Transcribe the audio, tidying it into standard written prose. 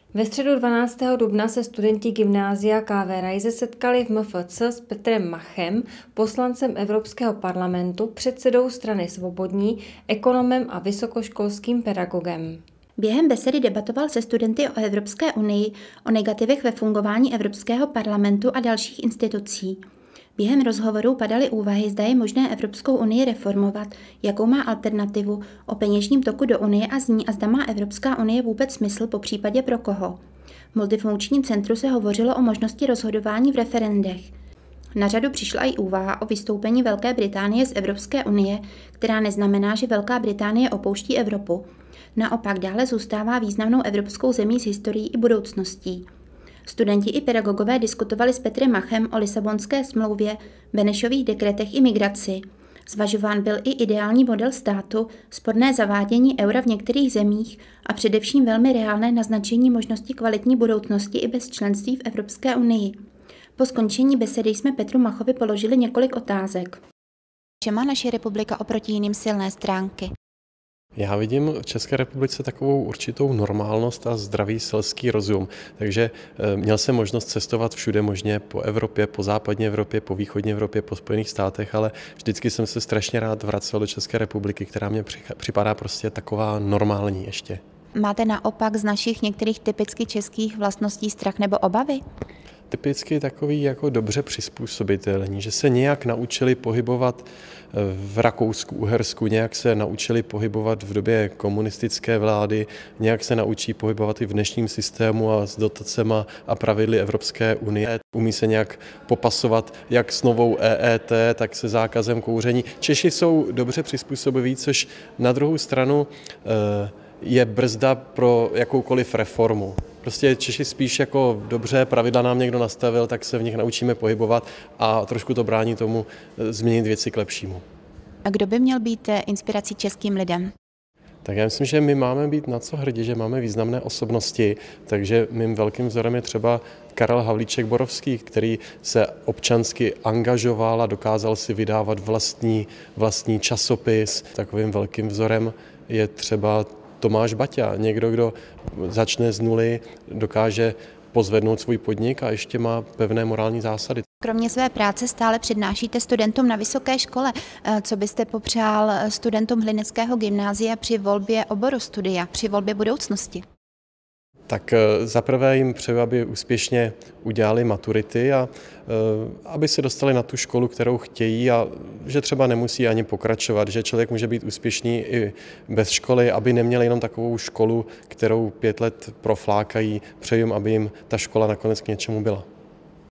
Ve středu 12. dubna se studenti gymnázia K.V. Rajze setkali v MFC s Petrem Machem, poslancem Evropského parlamentu, předsedou strany Svobodní, ekonomem a vysokoškolským pedagogem. Během besedy debatoval se studenty o Evropské unii, o negativech ve fungování Evropského parlamentu a dalších institucí. Během rozhovorů padaly úvahy, zda je možné Evropskou unii reformovat, jakou má alternativu, o peněžním toku do Unie a z ní a zda má Evropská unie vůbec smysl, popřípadě pro koho. V multifunkčním centru se hovořilo o možnosti rozhodování v referendech. Na řadu přišla i úvaha o vystoupení Velké Británie z Evropské unie, která neznamená, že Velká Británie opouští Evropu. Naopak dále zůstává významnou evropskou zemí s historií i budoucností. Studenti i pedagogové diskutovali s Petrem Machem o Lisabonské smlouvě, Benešových dekretech i migraci. Zvažován byl i ideální model státu, sporné zavádění eura v některých zemích a především velmi reálné naznačení možnosti kvalitní budoucnosti i bez členství v Evropské unii. Po skončení besedy jsme Petru Machovi položili několik otázek. Že má naše republika oproti jiným silné stránky? Já vidím v České republice takovou určitou normálnost a zdravý selský rozum, takže měl jsem možnost cestovat všude možně po Evropě, po západní Evropě, po východní Evropě, po Spojených státech, ale vždycky jsem se strašně rád vracel do České republiky, která mě připadá prostě taková normální ještě. Máte naopak z našich některých typicky českých vlastností strach nebo obavy? Typicky takový jako dobře přizpůsobitelní, že se nějak naučili pohybovat v Rakousku, Uhersku, nějak se naučili pohybovat v době komunistické vlády, nějak se naučí pohybovat i v dnešním systému a s dotacema a pravidly Evropské unie. Umí se nějak popasovat jak s novou EET, tak se zákazem kouření. Češi jsou dobře přizpůsobiví, což na druhou stranu je brzda pro jakoukoliv reformu. Prostě Češi spíš jako dobře, pravidla nám někdo nastavil, tak se v nich naučíme pohybovat a trošku to brání tomu změnit věci k lepšímu. A kdo by měl být inspirací českým lidem? Tak já myslím, že my máme být na co hrdí, že máme významné osobnosti, takže mým velkým vzorem je třeba Karel Havlíček-Borovský, který se občansky angažoval a dokázal si vydávat vlastní časopis. Takovým velkým vzorem je třeba Tomáš Baťa, někdo, kdo začne z nuly, dokáže pozvednout svůj podnik a ještě má pevné morální zásady. Kromě své práce stále přednášíte studentům na vysoké škole. Co byste popřál studentům Hlineckého gymnázia při volbě oboru studia, při volbě budoucnosti? Tak zaprvé jim přeju, aby úspěšně udělali maturity a aby se dostali na tu školu, kterou chtějí a že třeba nemusí ani pokračovat, že člověk může být úspěšný i bez školy, aby neměli jenom takovou školu, kterou 5 let proflákají. Přeju jim, aby jim ta škola nakonec k něčemu byla.